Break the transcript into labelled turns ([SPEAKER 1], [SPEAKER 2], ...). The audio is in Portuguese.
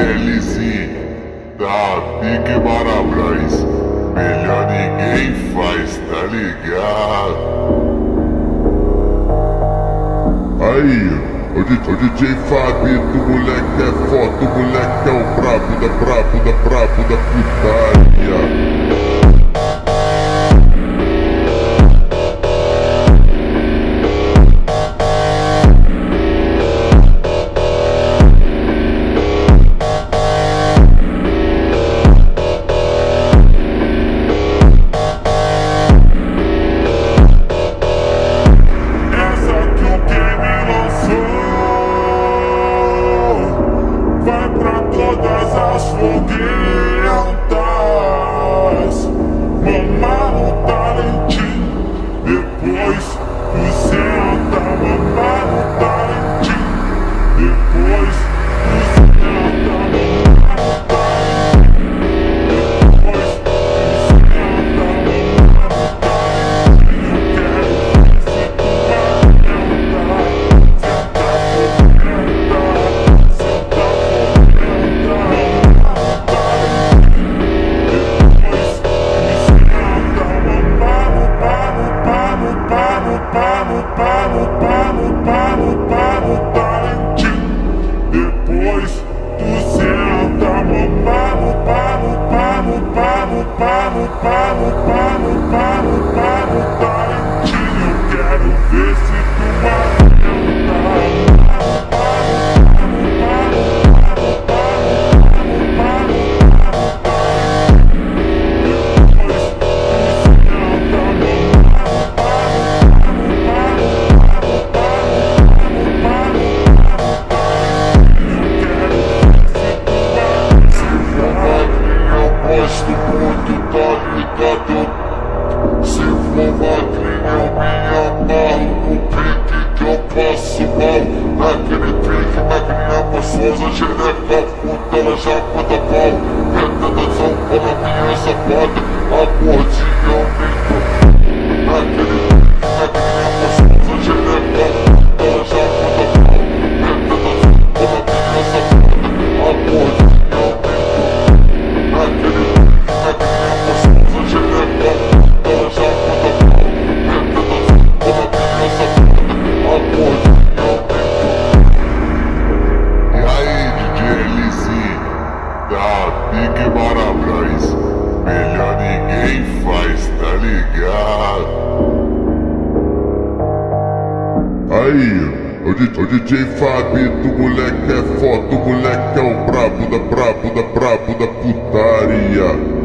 [SPEAKER 1] LZ da Pique Marabras, melhor ninguém faz, tá ligado? Aí, o DJ Fabito, moleque é foto, moleque é o brabo da putaria.
[SPEAKER 2] Todas as foguetas, mamar no talentinho, depois tu senta, mamar no talentinho, depois tu senta, mamar no talentinho, depois tu senta, mamar no talentinho. Quero ver se tu vai sentar, gosto muito, tá ligado? Se for magrinho eu me amarro no pique que eu passo mal. Naquele pique, magrinha gostosa, xereca, puta, ela já conta pau. Preta da São Paulo, minha safada, a gordinha eu me dou. Naquele pique, magrinha gostosa, xereca, puta, ela já conta pau. Preta da São Paulo, minha safada, a gordinha eu me dou. Naquele Pique Marabras, melhor ninguém faz, tá ligado? Aí, o DJ Fabito, moleque é foto, moleque é o brabo da putaria.